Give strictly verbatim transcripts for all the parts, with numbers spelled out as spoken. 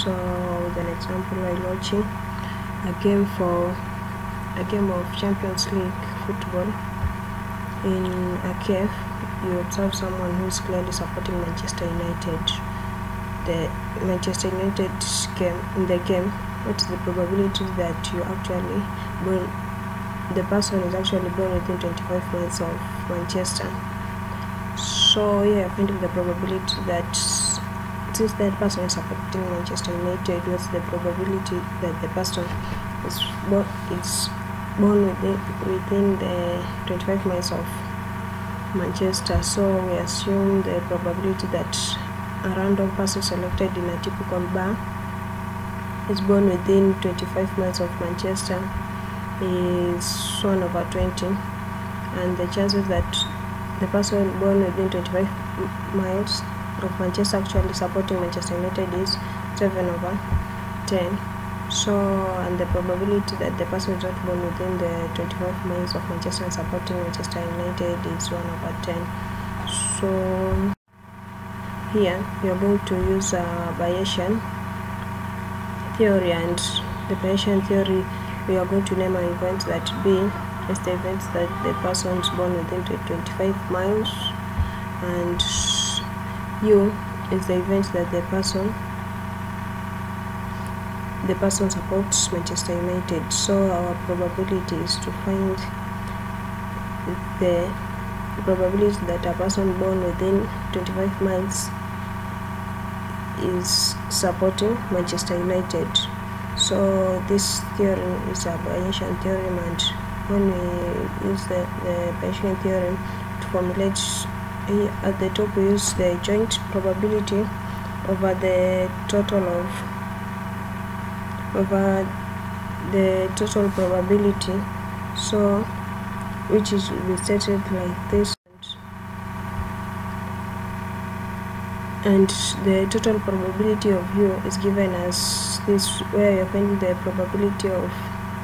So with an example, while watching a game for a game of Champions League football in a cave, you observe someone who is clearly supporting Manchester United. The Manchester United game in the game, what's the probability that you actually born the person is actually born within twenty-five miles of Manchester? So here yeah, finding the probability that since that person is supporting Manchester United, what's the probability that the person is born is born within within the twenty-five miles of Manchester? So we assume the probability that a random person selected in a typical bar is born within twenty-five miles of Manchester is one over twenty, and the chances that the person born within twenty-five miles of Manchester actually supporting Manchester United is seven over ten. So, and the probability that the person is not born within the twenty-five miles of Manchester and supporting Manchester United is one over ten. So here we are going to use a Bayesian theory, and the Bayesian theory we are going to name our events that B is the events that the person is born within twenty-five miles, and U is the events that the person the person supports Manchester United. So our probability is to find the probability that a person born within twenty-five miles is supporting Manchester United. So this theorem is a Bayesian theorem, and when we use the, the Bayesian theorem to formulate, here at the top we use the joint probability over the total of over the total probability, so which is will be stated like this, and the total probability of U is given as this, where you're finding the probability of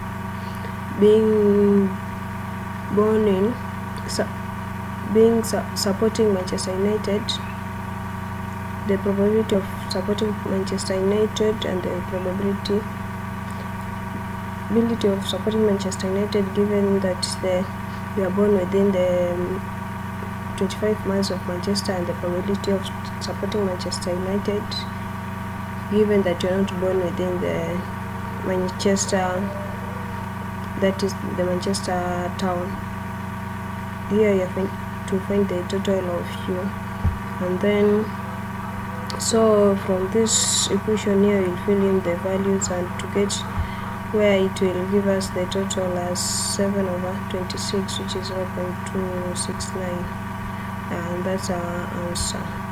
being born in su being su supporting Manchester United, the probability of supporting Manchester United, and the probability ability of supporting Manchester United given that the you are born within the um, twenty-five miles of Manchester, and the probability of supporting Manchester United given that you are not born within the Manchester, that is the Manchester town. Here you have to find the total of U, and then so from this equation here you'll fill in the values and to get where it will give us the total as seven over twenty-six, which is zero point two six nine, and that's our answer.